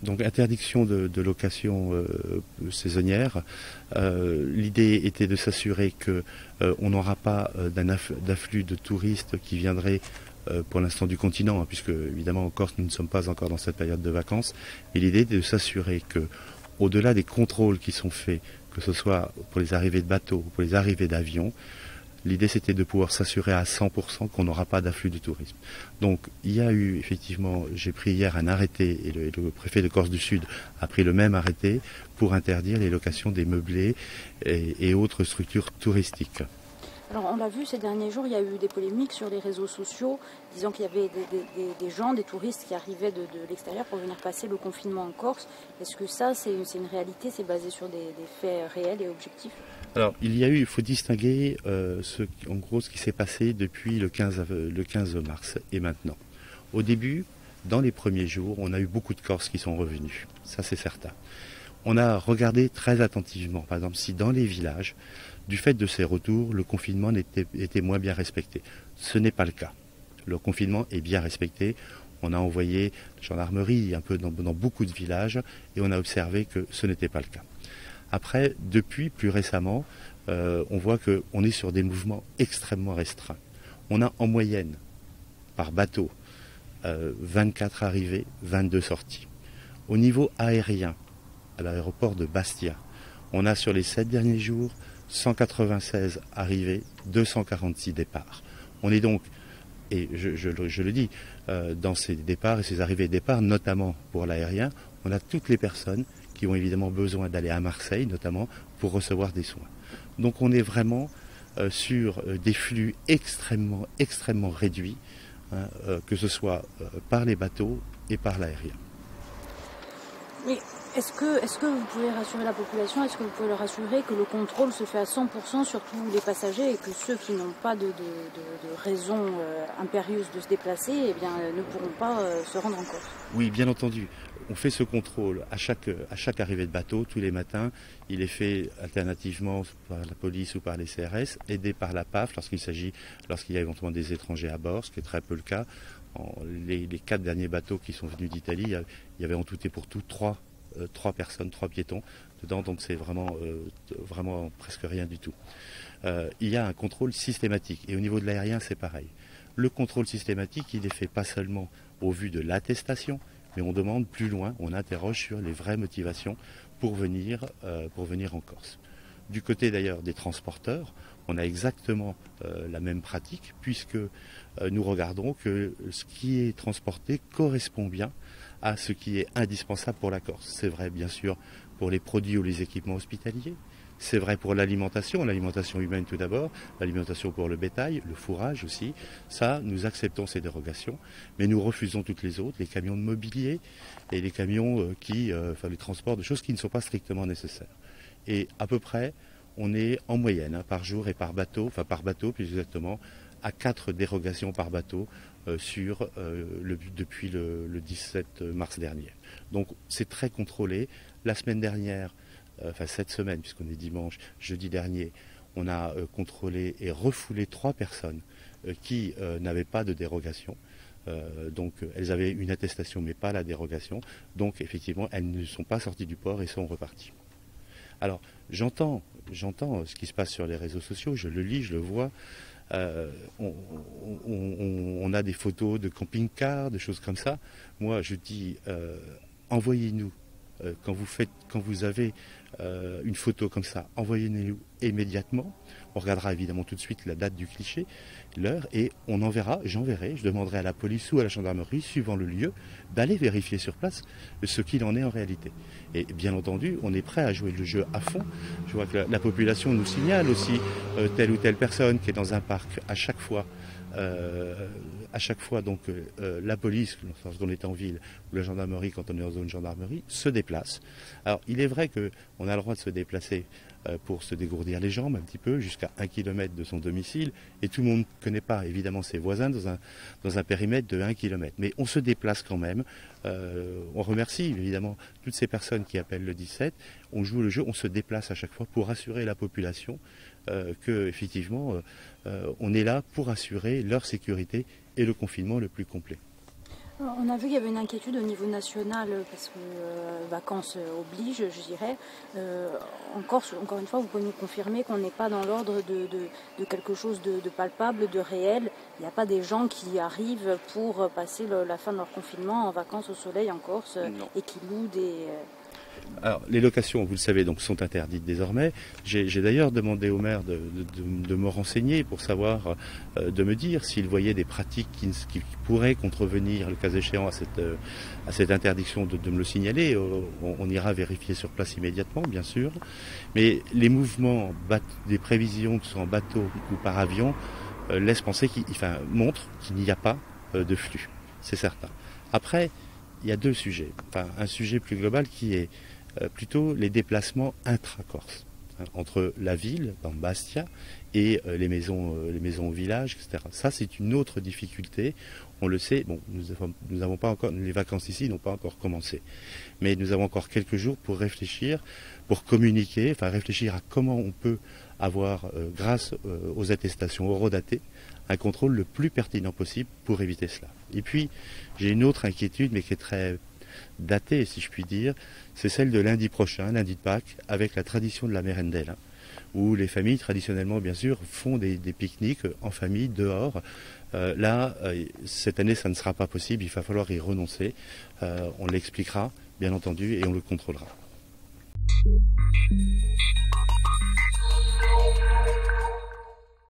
Donc interdiction de location saisonnière. L'idée était de s'assurer que on n'aura pas d'afflux de touristes qui viendraient pour l'instant du continent, hein, puisque évidemment en Corse nous ne sommes pas encore dans cette période de vacances. Et l'idée est de s'assurer que, au-delà des contrôles qui sont faits, que ce soit pour les arrivées de bateaux ou pour les arrivées d'avions, l'idée c'était de pouvoir s'assurer à 100% qu'on n'aura pas d'afflux de tourisme. Donc il y a eu effectivement, j'ai pris hier un arrêté et le préfet de Corse du Sud a pris le même arrêté pour interdire les locations des meublés et autres structures touristiques. Alors on l'a vu ces derniers jours, il y a eu des polémiques sur les réseaux sociaux disant qu'il y avait des gens, des touristes qui arrivaient de l'extérieur pour venir passer le confinement en Corse. Est-ce que ça c'est une réalité, c'est basé sur des faits réels et objectifs? Alors il faut distinguer en gros ce qui s'est passé depuis le 15 mars et maintenant. Au début, dans les premiers jours, on a eu beaucoup de Corses qui sont revenus, ça c'est certain. On a regardé très attentivement, par exemple, si dans les villages, du fait de ces retours, le confinement était moins bien respecté. Ce n'est pas le cas. Le confinement est bien respecté. On a envoyé la gendarmerie un peu dans beaucoup de villages et on a observé que ce n'était pas le cas. Après, depuis plus récemment, on voit qu'on est sur des mouvements extrêmement restreints. On a en moyenne, par bateau, 24 arrivées, 22 sorties. Au niveau aérien, à l'aéroport de Bastia, on a sur les 7 derniers jours 196 arrivées, 246 départs. On est donc, et je le dis, dans ces départs et ces arrivées et départs, notamment pour l'aérien, on a toutes les personnes qui ont évidemment besoin d'aller à Marseille, notamment, pour recevoir des soins. Donc on est vraiment sur des flux extrêmement réduits, hein, que ce soit par les bateaux et par l'aérien. Mais est-ce que vous pouvez rassurer la population, est-ce que vous pouvez leur assurer que le contrôle se fait à 100% sur tous les passagers et que ceux qui n'ont pas de raison impérieuse de se déplacer eh bien, ne pourront pas se rendre en Corse? Oui, bien entendu. On fait ce contrôle à chaque arrivée de bateau, tous les matins. Il est fait alternativement par la police ou par les CRS, aidé par la PAF lorsqu'il y a éventuellement des étrangers à bord, ce qui est très peu le cas. Les 4 derniers bateaux qui sont venus d'Italie, il y avait en tout et pour tout 3 personnes, 3 piétons dedans, donc c'est vraiment presque rien du tout. Il y a un contrôle systématique et au niveau de l'aérien c'est pareil. Le contrôle systématique il est fait pas seulement au vu de l'attestation, mais on demande plus loin, on interroge sur les vraies motivations pour venir en Corse. Du côté d'ailleurs des transporteurs, on a exactement la même pratique puisque nous regardons que ce qui est transporté correspond bien à ce qui est indispensable pour la Corse. C'est vrai bien sûr pour les produits ou les équipements hospitaliers, c'est vrai pour l'alimentation humaine tout d'abord, l'alimentation pour le bétail, le fourrage aussi. Ça, nous acceptons ces dérogations, mais nous refusons toutes les autres, les camions de mobilier et les camions les transports de choses qui ne sont pas strictement nécessaires. Et à peu près, on est en moyenne par jour et par bateau plus exactement, à 4 dérogations par bateau depuis le 17 mars dernier. Donc c'est très contrôlé. La semaine dernière, cette semaine, puisqu'on est dimanche, jeudi dernier, on a contrôlé et refoulé 3 personnes qui n'avaient pas de dérogation. Donc elles avaient une attestation mais pas la dérogation. Donc effectivement, elles ne sont pas sorties du port et sont reparties. Alors j'entends ce qui se passe sur les réseaux sociaux, je le lis, je le vois. On a des photos de camping-cars, de choses comme ça. Moi, je dis, envoyez-nous, quand vous avez une photo comme ça, envoyez-nous immédiatement. On regardera évidemment tout de suite la date du cliché, l'heure, et j'enverrai, je demanderai à la police ou à la gendarmerie, suivant le lieu, d'aller vérifier sur place ce qu'il en est en réalité. Et bien entendu, on est prêt à jouer le jeu à fond. Je vois que la population nous signale aussi telle ou telle personne qui est dans un parc à chaque fois. Donc la police lorsqu'on est en ville ou la gendarmerie quand on est en zone gendarmerie se déplace. Alors il est vrai qu'on a le droit de se déplacer pour se dégourdir les jambes un petit peu jusqu'à 1 km de son domicile et tout le monde ne connaît pas évidemment ses voisins dans un périmètre de 1 km. Mais on se déplace quand même. On remercie évidemment toutes ces personnes qui appellent le 17. On joue le jeu, on se déplace à chaque fois pour assurer la population que effectivement on est là pour assurer leur sécurité et le confinement le plus complet. On a vu qu'il y avait une inquiétude au niveau national parce que vacances oblige, je dirais. En Corse, encore une fois, vous pouvez nous confirmer qu'on n'est pas dans l'ordre de quelque chose de palpable, de réel. Il n'y a pas des gens qui arrivent pour passer la fin de leur confinement en vacances au soleil en Corse et qui louent des... Alors, les locations, vous le savez, donc, sont interdites désormais. J'ai d'ailleurs demandé au maire de me renseigner pour savoir, de me dire s'il voyait des pratiques qui pourraient contrevenir, le cas échéant, à cette interdiction, de me le signaler. On ira vérifier sur place immédiatement, bien sûr. Mais les mouvements, des prévisions, que ce soit en bateau ou par avion, laissent penser montrent qu'il n'y a pas de flux. C'est certain. Après, il y a deux sujets. Enfin, un sujet plus global qui est plutôt les déplacements intra-Corse, entre la ville, dans Bastia, et les maisons au village, etc. Ça, c'est une autre difficulté. On le sait, bon, nous avons pas encore, les vacances ici n'ont pas encore commencé. Mais nous avons encore quelques jours pour réfléchir, pour communiquer, enfin réfléchir à comment on peut avoir, grâce aux attestations horodatées, un contrôle le plus pertinent possible pour éviter cela. Et puis, j'ai une autre inquiétude, mais qui est très datée, si je puis dire, c'est celle de lundi prochain, lundi de Pâques, avec la tradition de la merendelle, où les familles, traditionnellement, bien sûr, font des pique-niques en famille, dehors. Cette année, ça ne sera pas possible, il va falloir y renoncer. On l'expliquera, bien entendu, et on le contrôlera.